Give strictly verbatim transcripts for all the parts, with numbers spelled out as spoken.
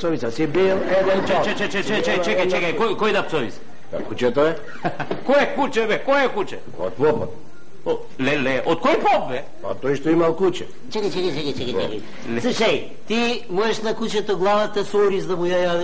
Dapcovica, si bil jedan pop. Čekaj, čekaj, čekaj, čekaj, čekaj, koji, koji Dapcovic? Kuće to je? Koje kuće, be, koje kuće? Od popa. O, le, le, od koji pop, be? Pa to što ima u kuće. Čekaj, čekaj, čekaj, čekaj, čekaj. Слушай, ти можеш на кучето главата с ориз да му ја јадеш?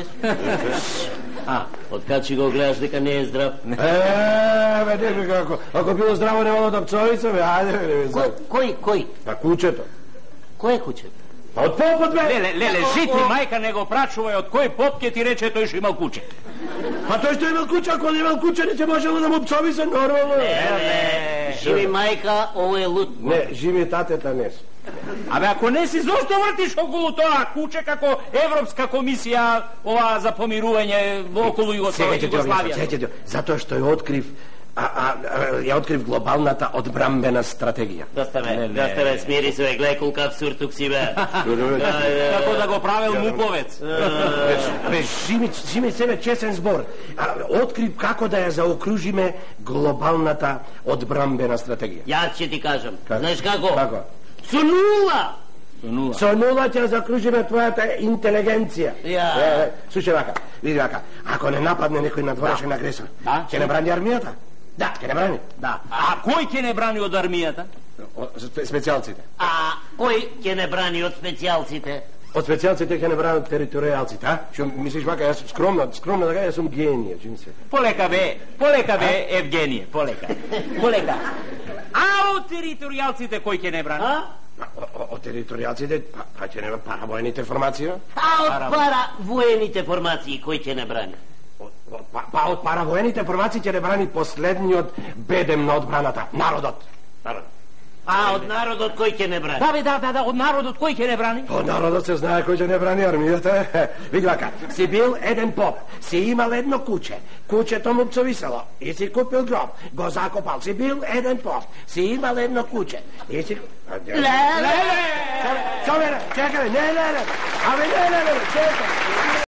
А, откад че го гледаш дека не е здрав? Eee, bе, ne bi kako. Ako bilo zdravo ne ovo Dapcovica, be, ajde, ne bi Кој, кој, кој? Pa kućeto. Кој е кучето? Pa od popot, be. Lele, lele, žiti majka nego pračuvaj od koji popke ti reče to još imao kuće. Pa to što ima kuća, ako ne ima kuće, neće možemo da mu Pcovica normalno. Еле, живи мајка, ово е лут. Ne, živi tateta ne su. A be, ako ne si, zašto vrtiš okolo toga kuće kako Evropska komisija ova za pomiruvanje okolo Jugoslavija? Sjećate, zato što je otkriv a, a, a, je otkriv globalната odbrambena strategija. Доста бе, доста бе, смири се бе, гледай колко абсурд тук си бе. Kako da go pravil Mupovec. Бе, жими, жими себе чесен збор. А, Открив како да ја заокружиме глобалната одбрамбена стратегија. Јас ќе ти кажам. Как? Знаеш како? Како? Со нула! Нула. Со нула ќе закружиме твојата интелигенција. Ја. Е, слушај вака, види вака, ако не нападне некој надворешен агресор, Да. ќе не брани армијата? Да, ќе не брани. Da. A koji će ne brani od armijata? О, спе- Специјалците. А кој ќе не брани од специјалците? Од специјалците ќе не бранат територијалците, а? Што мислиш вака, јас скромно, скромно да кажа, јас сум геније, чини се. Poleka be, poleka be, Evgenije, poleka. Poleka. A od teritorijalcите koji će ne brani? А? Од територијалците, па, па ќе не паравојните формации, А од пара воените формации кој ќе не брани? Од- па, па од паравоените формации ќе не брани последниот бедем на одбраната, народот. Народот. А од народот кој ќе не брани? Da, be, da, da, da, od narodot koji će ne brani? Од народот се знае кој ќе не брани армијата. Види вака, си бил еден поп, си имал едно куче, кучето му пцовисело, и си купил гроб, го закопал, си бил еден поп, си имал едно куче, и си... Леле! Чекай, чекай, не, не, не, абе, не, не, не, чекай.